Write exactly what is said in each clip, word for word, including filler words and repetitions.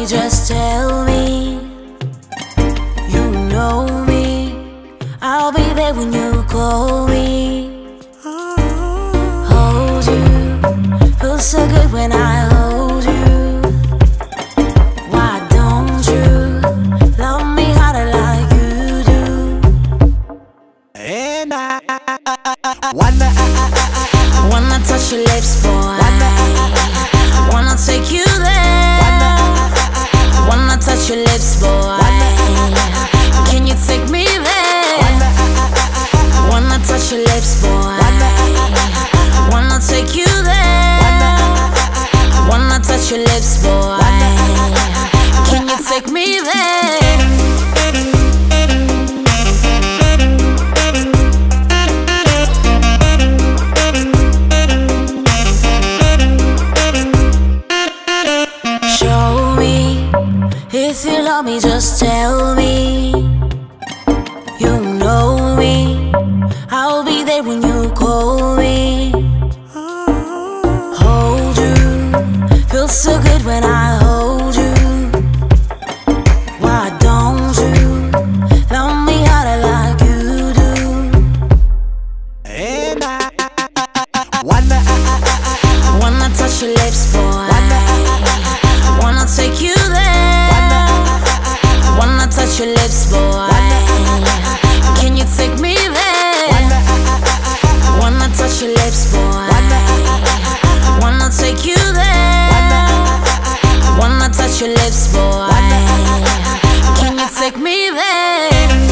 me, just tell me. You know me, I'll be there when you call me. Hold you, feels so good when I hold you. Why don't you love me harder like you do? And I wanna, wanna touch your lips, boy. Wanna take you there. Wanna touch your lips, boy. Can you take me there? Wanna touch your lips, boy. Wanna take you there. Wanna touch your lips, boy. Can you take me there? If you love me, just tell me. You know me, I'll be there when you call me. Hold you, feels so good when I hold you. Why don't you love me harder like you do? and I wanna, wanna touch your lips, boy. Wanna take you there. Wanna touch your lips, boy. Can you take me there? Wanna touch your lips, boy. Wanna take you there. Wanna touch your lips, boy. Can you take me there?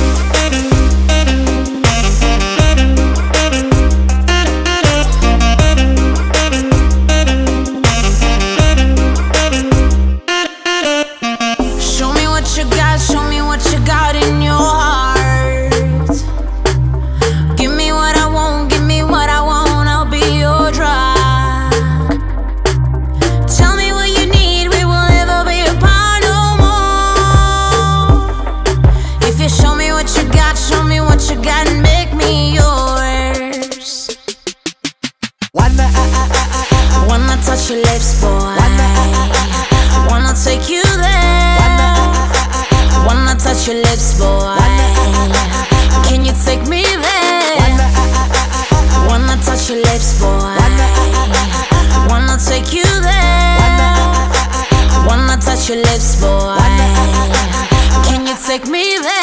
You got, show me what you got in your heart. Give me what I want, give me what I want, I'll be your drug. Tell me what you need, we will never be apart no more. If you show me what you got, show me what you got and make me yours. wanna, Wanna touch your lips, boy. Wanna take you there. Wanna touch your lips, boy. Can you take me there? Wanna touch your lips, boy. Wanna take you there. Wanna touch your lips, boy. Can you take me there?